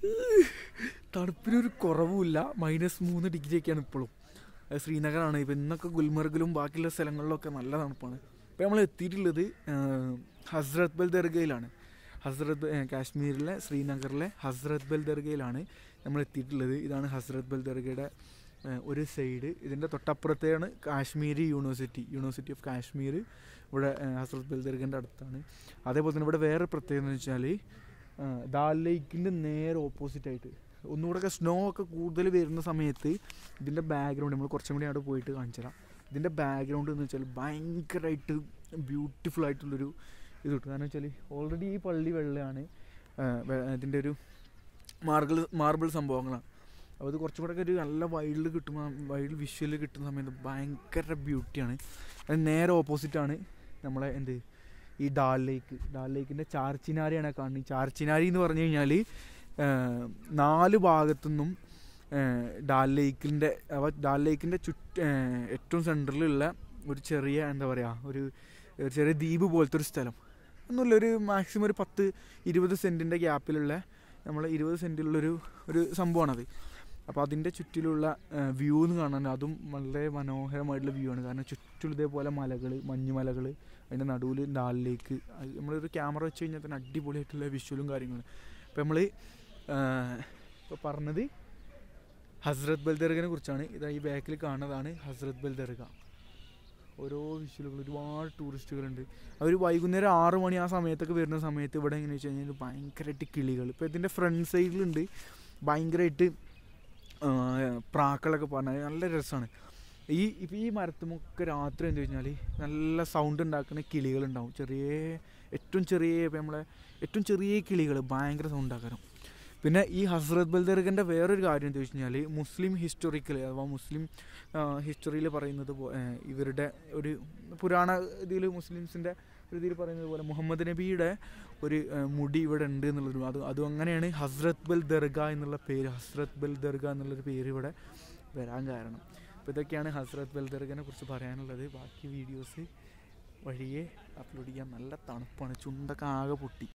തണുപ്പിനൊരു കുറവുമില്ല. -3 ഡിഗ്രിയൊക്കെയാണ് ഇപ്പോഴും. ശ്രീനഗറാണ്. ഇപ്പം ഇന്നൊക്കെ ഗുൽമർഗിലും ബാക്കിയുള്ള സ്ഥലങ്ങളിലൊക്കെ നല്ല തണുപ്പാണ്. ഇപ്പോൾ നമ്മൾ എത്തിയിട്ടുള്ളത് ഹസ്രത് ബൽ ദർഗയിലാണ്. കാശ്മീരിലെ ശ്രീനഗറിലെ ഹസ്രത് ബൽ ദർഗയിലാണ് നമ്മൾ എത്തിയിട്ടുള്ളത്. ഇതാണ് ഹസ്രത് ബൽ ദർഗയുടെ ഒരു സൈഡ്. ഇതിൻ്റെ തൊട്ടപ്പുറത്തെയാണ് കാശ്മീരി യൂണിവേഴ്സിറ്റി ഓഫ് കാശ്മീർ. ഇവിടെ ഹസ്രത് ബൽ ദർഗൻ്റെ അടുത്താണ്. അതേപോലെ തന്നെ ഇവിടെ വേറെ പ്രത്യേകത എന്ന് വെച്ചാൽ ദാൽ ലേക്കിൻ്റെ നേരെ ഓപ്പോസിറ്റായിട്ട് ഒന്നുകൂടെയൊക്കെ സ്നോ ഒക്കെ കൂടുതൽ വരുന്ന സമയത്ത് ഇതിൻ്റെ ബാക്ക്ഗ്രൗണ്ട് നമ്മൾ കുറച്ചും കൂടി അവിടെ പോയിട്ട് കാണിച്ചു തരാം. ഇതിൻ്റെ ബാക്ക്ഗ്രൗണ്ട് എന്ന് വെച്ചാൽ ഭയങ്കരമായിട്ട് ബ്യൂട്ടിഫുൾ ആയിട്ടുള്ളൊരു ഇത് കിട്ടും. കാരണം വെച്ചാൽ ഓൾറെഡി ഈ പള്ളി വെള്ളയാണ്, ഇതിൻ്റെ ഒരു മാർബിൾ സംഭവങ്ങളാണ്. അപ്പോൾ ഇത് കുറച്ചും കൂടെ ഒരു നല്ല വൈൽഡ് വിഷ്വൽ കിട്ടുന്ന സമയത്ത് ഭയങ്കര ബ്യൂട്ടിയാണ്. അത് നേരെ ഓപ്പോസിറ്റാണ് നമ്മളെ ഈ ഡാൽ ലേക്കിൻ്റെ ചാർച്ചിനാരിയാണ് കാണുന്നത്. ചാർച്ചിനാരി എന്ന് പറഞ്ഞു കഴിഞ്ഞാൽ 4 ഭാഗത്തുനിന്നും ഡാൽ ലേക്കിൻ്റെ ഏറ്റവും സെൻറ്ററിലുള്ള ഒരു ചെറിയ ഒരു ചെറിയ ദ്വീപ് പോലത്തെ ഒരു സ്ഥലം. ഒന്നുമില്ല, ഒരു മാക്സിമം ഒരു 10-20 സെൻറ്റിൻ്റെ ഗ്യാപ്പിലുള്ള 20 സെൻറ്റിലുള്ളൊരു സംഭവമാണത്. അപ്പോൾ അതിൻ്റെ ചുറ്റിലുള്ള വ്യൂ എന്ന് കാണാൻ അതും വളരെ മനോഹരമായിട്ടുള്ള വ്യൂ ആണ്. കാരണം ചുറ്റും ഇതേപോലെ മഞ്ഞുമലകൾ, അതിൻ്റെ നടുവിൽ ഡാൽ ലേക്ക്. നമ്മളൊരു ക്യാമറ വെച്ച് കഴിഞ്ഞാൽ തന്നെ അടിപൊളിയായിട്ടുള്ള വിഷ്വലും കാര്യങ്ങളും. അപ്പോൾ നമ്മൾ ഇപ്പോൾ പറഞ്ഞത് ഹസ്രത് ബൽ ദർഗയെ കുറിച്ചാണ്. ഇതാ ഈ ബാക്കിൽ കാണുന്നതാണ് ഹസ്രത് ബൽ ദർഗ. ഓരോ വിഷ്വലുകൾ, ഒരുപാട് ടൂറിസ്റ്റുകളുണ്ട്. അവർ വൈകുന്നേരം 6 മണി ആ സമയത്തൊക്കെ വരുന്ന സമയത്ത് ഇവിടെ എങ്ങനെയാണെന്ന് വെച്ച് കഴിഞ്ഞാൽ ഭയങ്കരമായിട്ട് കിളികൾ. ഇപ്പോൾ ഇതിൻ്റെ ഫ്രണ്ട് സൈഡിലുണ്ട് ഭയങ്കരമായിട്ട് പ്രാക്കളൊക്കെ പറഞ്ഞാൽ നല്ല രസമാണ്. ഇപ്പോൾ ഈ മരത്തുമൊക്കെ രാത്രി എന്താ വെച്ചാൽ നല്ല സൗണ്ട് ഉണ്ടാക്കുന്ന കിളികളുണ്ടാവും. ഏറ്റവും ചെറിയ കിളികൾ ഭയങ്കര സൗണ്ട് ആക്കാനും. പിന്നെ ഈ ഹസ്രത് ബൽ ദർഗൻ്റെ വേറൊരു കാര്യം എന്താ വെച്ച് കഴിഞ്ഞാൽ മുസ്ലിം ഹിസ്റ്ററിയിൽ പറയുന്നത് ഇവരുടെ ഒരു പുരാണ ഇതിൽ മുസ്ലിംസിൻ്റെ ഒരു ഇതിൽ പറയുന്നത് പോലെ മുഹമ്മദ് നബിയുടെ ഒരു മുടി ഇവിടെ ഉണ്ട് എന്നുള്ളൊരു അതും അങ്ങനെയാണ് ഹസ്രത് ബൽ ദർഗ എന്നുള്ളൊരു പേര് ഇവിടെ വരാൻ കാരണം. അപ്പോൾ ഇതൊക്കെയാണ് ഹസ്രത് ബൽ ദർഗനെ കുറിച്ച് പറയാനുള്ളത്. ബാക്കി വീഡിയോസ് വഴിയെ അപ്ലോഡ് ചെയ്യാൻ. നല്ല തണുപ്പാണ്, ചുണ്ടൊക്കെ ആകെ പൊട്ടി.